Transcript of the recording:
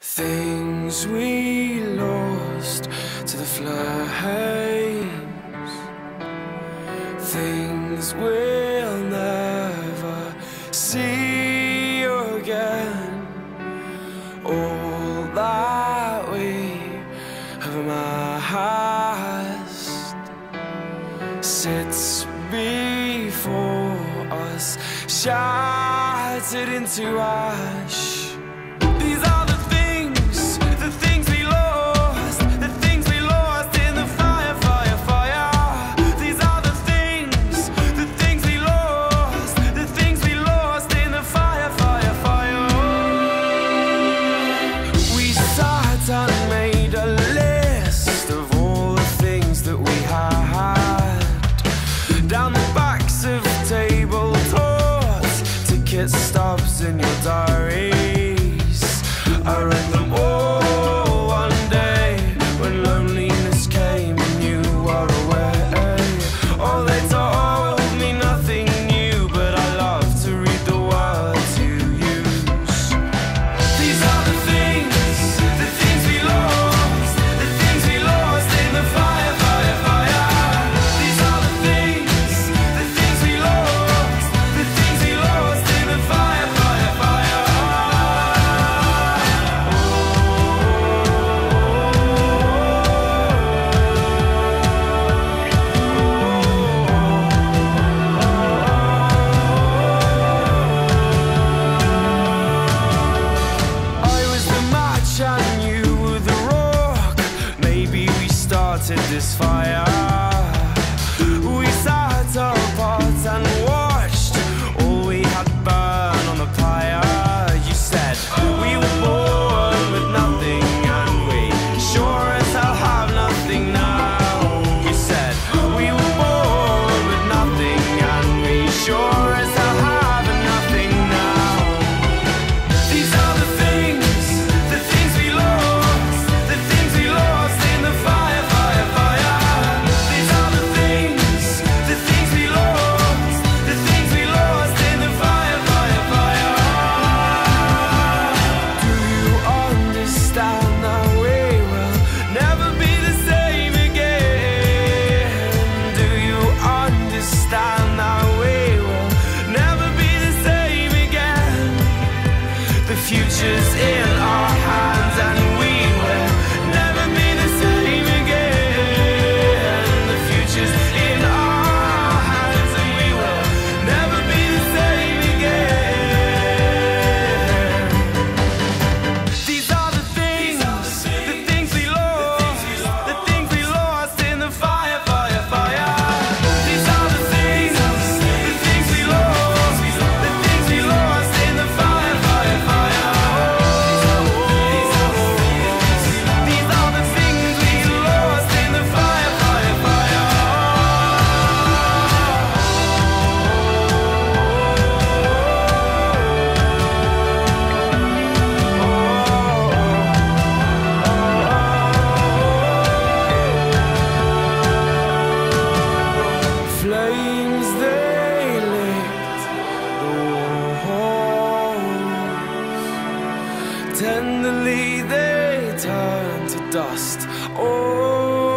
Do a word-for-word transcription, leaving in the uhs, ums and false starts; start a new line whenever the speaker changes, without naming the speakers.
Things we lost to the flames, things we'll never see again. All that we have amassed sits before us, shattered into ash. These are the things, the things we lost, the things we lost in the fire, fire, fire. These are the things, the things we lost, the things we lost in the fire, fire, fire. We sat and made a list of all the things that we had down the backs of tabletops, ticket stubs in your diary. I read them all one day when loneliness came and you were away. Oh, they told me nothing new, but I love to read the words you use. These are the things, the things we lost, the things we lost in the fire, fire, fire. These are the things, the things we lost, the things we lost in the fire, fire, fire. And you were the rock. Maybe we started this fire. We sat apart and watched all we had burn on the pyre. You said we were born with nothing, and we sure as hell have nothing now. You said we were born with nothing, and we sure as hell have nothing now. These are the things, the things we lost, the things we lost in the fire, fire, fire. These are the things, the things we lost, the things we lost in the fire, fire, fire. Do you understand that we will never be the same again? Do you understand that we will never be the same again? The future's in our hands and we will never be the same again. The future's in our hands and we will never be the same again. These are the things, the things we lost, the things we lost in the fire, fire, fire. These are the things, the things we lost, the things we lost in the fire, fire, fire. These are the things we lost in the fire, fire, fire. Flames, they licked the walls. Tenderly they turned to dust. Oh,